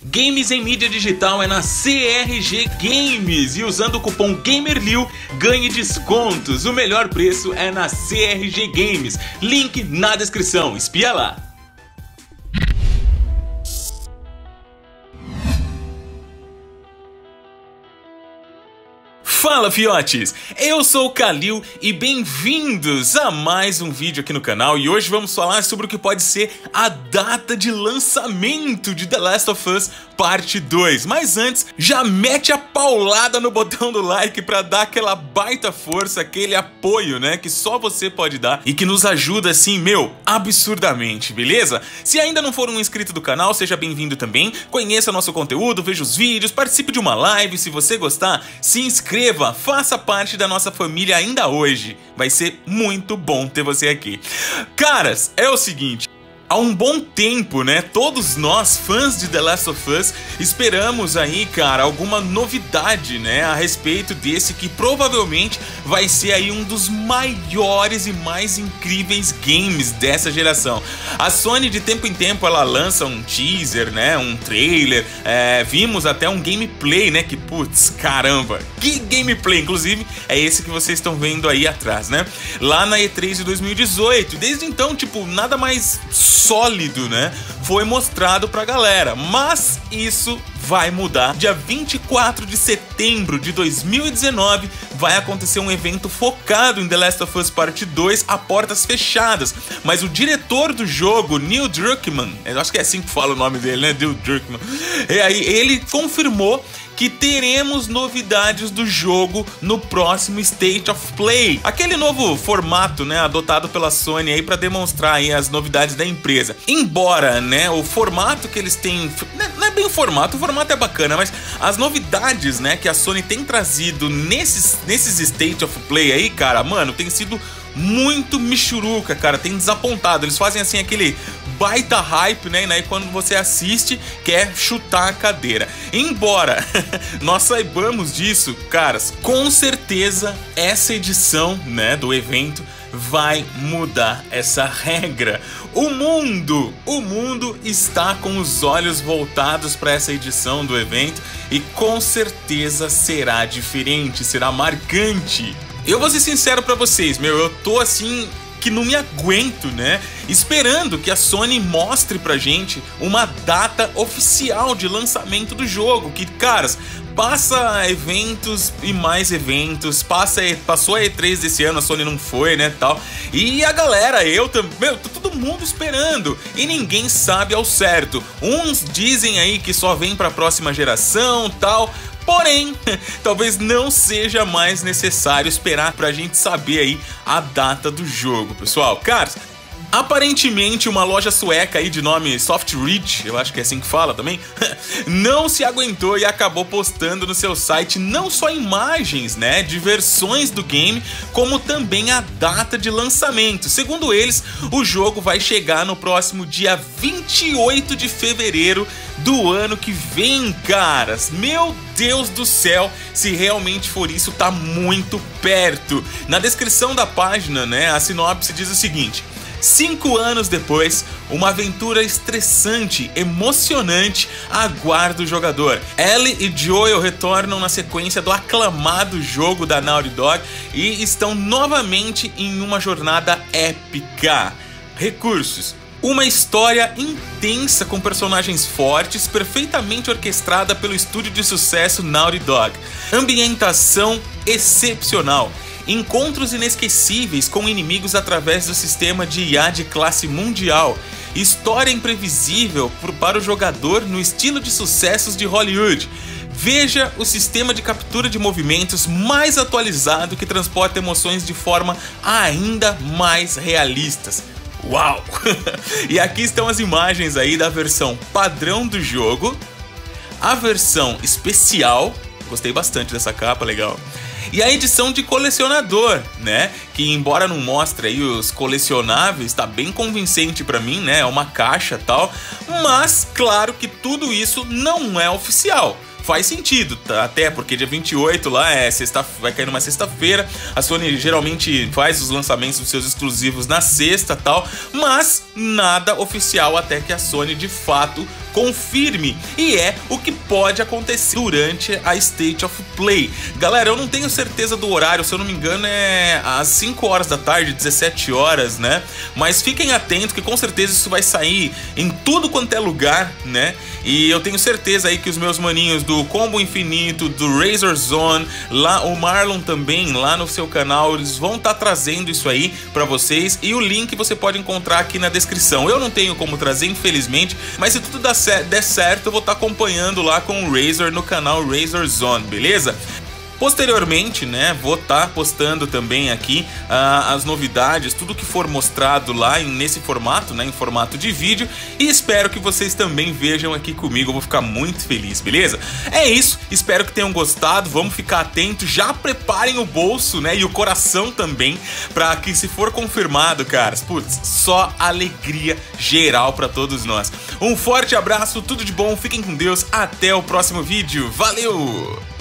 Games em mídia digital é na CRG Games e usando o cupom GAMERLIU ganhe descontos. O melhor preço é na CRG Games. Link na descrição, espia lá. Fala fiotes, eu sou o Kalil e bem-vindos a mais um vídeo aqui no canal. E hoje vamos falar sobre o que pode ser a data de lançamento de The Last of Us Parte 2. Mas antes, já mete a paulada no botão do like pra dar aquela baita força, aquele apoio, né, que só você pode dar e que nos ajuda assim, absurdamente, beleza? Se ainda não for um inscrito do canal, seja bem-vindo também, conheça nosso conteúdo, veja os vídeos, participe de uma live, se você gostar, se inscreva. Faça parte da nossa família ainda hoje. Vai ser muito bom ter você aqui. Caras, é o seguinte. Há um bom tempo, né, todos nós, fãs de The Last of Us, esperamos aí, cara, alguma novidade, né, a respeito desse que provavelmente vai ser aí um dos maiores e mais incríveis games dessa geração. A Sony, de tempo em tempo, ela lança um teaser, né, um trailer, vimos até um gameplay, né, que, putz, caramba, que gameplay, inclusive, é esse que vocês estão vendo aí atrás, né, lá na E3 de 2018, desde então, tipo, nada mais sólido, né, foi mostrado pra galera, mas isso vai mudar. Dia 24 de setembro de 2019 vai acontecer um evento focado em The Last of Us Parte 2 a portas fechadas, mas o diretor do jogo, Neil Druckmann, eu acho que é assim que fala o nome dele, né, Neil Druckmann, ele confirmou que teremos novidades do jogo no próximo State of Play. Aquele novo formato, né, adotado pela Sony aí para demonstrar aí as novidades da empresa. Embora, né, o formato que eles têm, não é bem o formato é bacana, mas as novidades, né, que a Sony tem trazido nesses State of Play aí, cara, mano, tem sido muito michuruca, cara, tem desapontado. Eles fazem assim aquele baita hype, né, e quando você assiste quer chutar a cadeira. Embora nós saibamos disso, caras, com certeza essa edição, né, do evento vai mudar essa regra. O mundo está com os olhos voltados para essa edição do evento e com certeza será diferente, será marcante. Eu vou ser sincero pra vocês, eu tô assim que não me aguento, né, esperando que a Sony mostre pra gente uma data oficial de lançamento do jogo, que, caras, passa eventos e mais eventos, passou a E3 desse ano, a Sony não foi, né, tal, e a galera, eu também, tô todo mundo esperando, e ninguém sabe ao certo. Uns dizem aí que só vem pra próxima geração, tal. Porém, talvez não seja mais necessário esperar pra gente saber aí a data do jogo, pessoal. Caras, aparentemente uma loja sueca aí de nome Softreach, eu acho que é assim que fala também, não se aguentou e acabou postando no seu site não só imagens, né, de versões do game, como também a data de lançamento. Segundo eles, o jogo vai chegar no próximo dia 28 de fevereiro do ano que vem, caras. Meu Deus do céu, se realmente for isso, tá muito perto. Na descrição da página, né, a sinopse diz o seguinte: 5 anos depois, uma aventura estressante, emocionante aguarda o jogador. Ellie e Joel retornam na sequência do aclamado jogo da Naughty Dog e estão novamente em uma jornada épica. Recursos: uma história intensa com personagens fortes, perfeitamente orquestrada pelo estúdio de sucesso Naughty Dog. Ambientação excepcional. Encontros inesquecíveis com inimigos através do sistema de IA de classe mundial. História imprevisível para o jogador no estilo de sucessos de Hollywood. Veja o sistema de captura de movimentos mais atualizado que transporta emoções de forma ainda mais realistas. Uau! E aqui estão as imagens aí da versão padrão do jogo, a versão especial, gostei bastante dessa capa, legal, e a edição de colecionador, né, que embora não mostre aí os colecionáveis, tá bem convincente pra mim, né, é uma caixa e tal, mas claro que tudo isso não é oficial. Faz sentido, tá? Até porque dia 28 lá vai cair numa sexta-feira. A Sony geralmente faz os lançamentos dos seus exclusivos na sexta e tal. Mas nada oficial até que a Sony de fato confirme, e é o que pode acontecer durante a State of Play. Galera, eu não tenho certeza do horário, se eu não me engano é às 5 horas da tarde, 17 horas, né? Mas fiquem atentos que com certeza isso vai sair em tudo quanto é lugar, né? E eu tenho certeza aí que os meus maninhos do Combo Infinito, do Razor Zone, lá o Marlon também, lá no seu canal, eles vão estar trazendo isso aí pra vocês, e o link você pode encontrar aqui na descrição. Eu não tenho como trazer, infelizmente, mas se tudo der certo, eu vou estar acompanhando lá com o Razor no canal Razor Zone, beleza? Posteriormente, né, vou estar postando também aqui as novidades, tudo que for mostrado lá nesse formato, né, em formato de vídeo, e espero que vocês também vejam aqui comigo, eu vou ficar muito feliz, beleza? É isso, espero que tenham gostado, vamos ficar atentos, já preparem o bolso, né, e o coração também, para que se for confirmado, caras, putz, só alegria geral para todos nós. Um forte abraço, tudo de bom, fiquem com Deus, até o próximo vídeo, valeu!